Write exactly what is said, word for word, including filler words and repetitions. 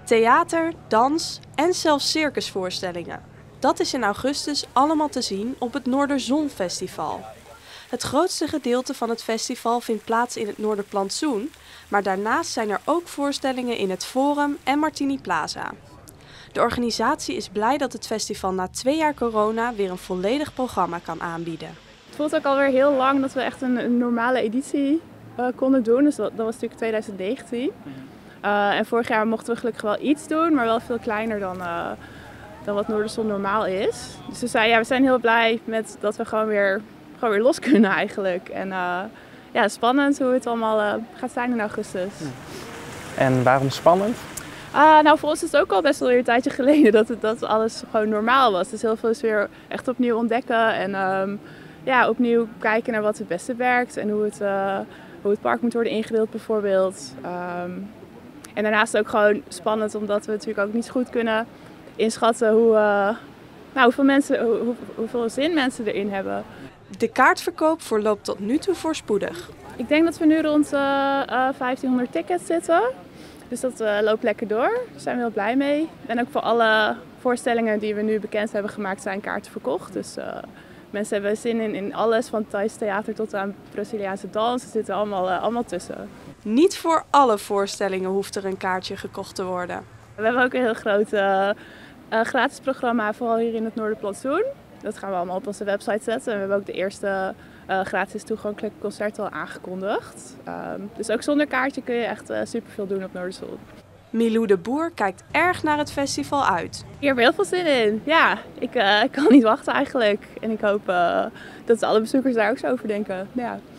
Theater, dans en zelfs circusvoorstellingen. Dat is in augustus allemaal te zien op het Noorderzonfestival. Het grootste gedeelte van het festival vindt plaats in het Noorderplantsoen, maar daarnaast zijn er ook voorstellingen in het Forum en Martini Plaza. De organisatie is blij dat het festival na twee jaar corona weer een volledig programma kan aanbieden. Het voelt ook alweer heel lang dat we echt een, een normale editie uh, konden doen, dus dat, dat was natuurlijk twintig negentien. Uh, en vorig jaar mochten we gelukkig wel iets doen, maar wel veel kleiner dan, uh, dan wat Noorderzon normaal is. Dus we, zei, ja, we zijn heel blij met dat we gewoon weer, gewoon weer los kunnen eigenlijk. En uh, ja, spannend hoe het allemaal uh, gaat zijn in augustus. En waarom spannend? Uh, nou, voor ons is het ook al best wel weer een tijdje geleden dat, het, dat alles gewoon normaal was. Dus heel veel is weer echt opnieuw ontdekken en um, ja, opnieuw kijken naar wat het beste werkt en hoe het, uh, hoe het park moet worden ingedeeld bijvoorbeeld. Um, En daarnaast ook gewoon spannend, omdat we natuurlijk ook niet goed kunnen inschatten hoe, uh, nou, hoeveel, mensen, hoe, hoeveel zin mensen erin hebben. De kaartverkoop verloopt tot nu toe voorspoedig. Ik denk dat we nu rond uh, uh, vijftienhonderd tickets zitten. Dus dat uh, loopt lekker door. Daar zijn we heel blij mee. En ook voor alle voorstellingen die we nu bekend hebben gemaakt zijn kaarten verkocht. Dus uh, mensen hebben zin in, in alles, van Thais theater tot aan Braziliaanse dans. Ze zitten allemaal, uh, allemaal tussen. Niet voor alle voorstellingen hoeft er een kaartje gekocht te worden. We hebben ook een heel groot uh, uh, gratis programma, vooral hier in het Noorderplantsoen. Dat gaan we allemaal op onze website zetten. En we hebben ook de eerste uh, gratis toegankelijke concerten al aangekondigd. Um, dus ook zonder kaartje kun je echt uh, superveel doen op Noorderzon. Milou de Boer kijkt erg naar het festival uit. Hier hebben we heel veel zin in. Ja, ik, uh, ik kan niet wachten eigenlijk. En ik hoop uh, dat alle bezoekers daar ook zo over denken. Ja.